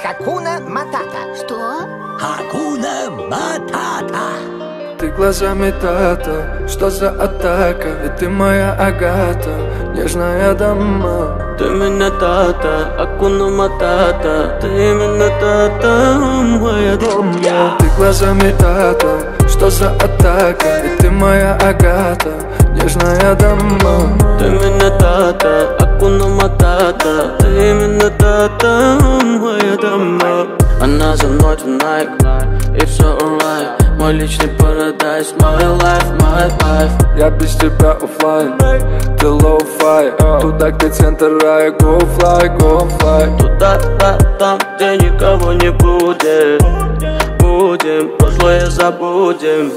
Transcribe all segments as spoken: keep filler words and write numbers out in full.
Хакуна Матата. Что? Хакуна Матата. Ты глазами тата, что за атака? Ведь ты моя Агата, нежная дама. Ты меня тата, Хакуна Матата. Ты именно тата, моя дама. Ты глазами тата, что за атака? Ведь ты моя Агата, нежная дама. Ты меня тата, Хакуна Матата. Ты именно тата, моя дама. Она за мной tonight, и все alright. Мой личный парадайз, my life, my life. Я без тебя оффлайн, ты лоу-фай. Туда, где центр рая, go fly, go fly. Туда, да, там, где никого не будет. Будем, прошлое забудем.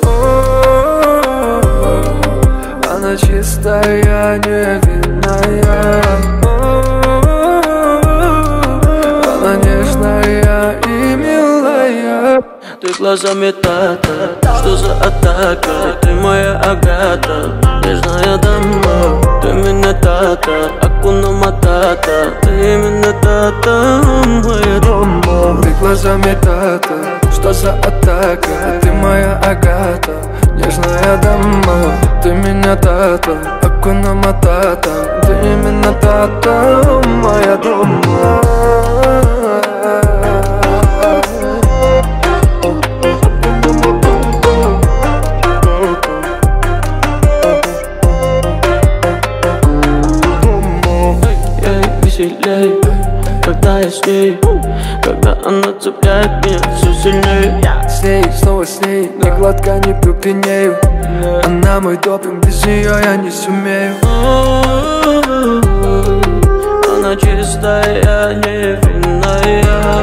Она чистая, невинная. Она нежная и милая. Ты глазами тата, что за атака? Ты моя Агата, нежная дама. Ты меня тата, Хакуна Матата. Ты именно тата, моя дама. Ты глазами тата, что за атака? Ты моя Агата, нежная дама. Ты меня тата, Хакуна Матата. Ты именно тата, моя дама. Веселей, когда я с ней, когда она цепляет меня все сильнее. С ней, снова с ней, ни глотка не пью, пьянею. Она мой допинг, без нее я не сумею. Она чистая, невинная.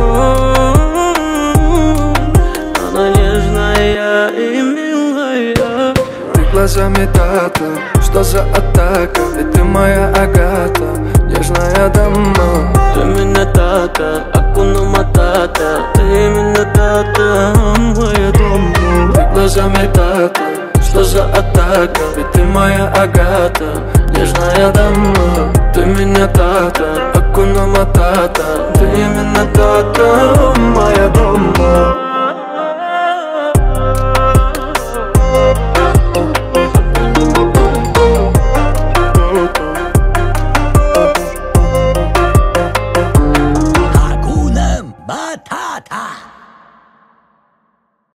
Она нежная и милая. Ты глазами тата, что за атака? Ведь ты моя Агата, нежная дама. Ты меня тата, Хакуна Матата. Ты именно тата, моя дама. Ты глазами тата, что за атака? Ведь ты моя Агата, нежная дама. Ты меня тата, Хакуна Матата. Ты именно тата, моя дама.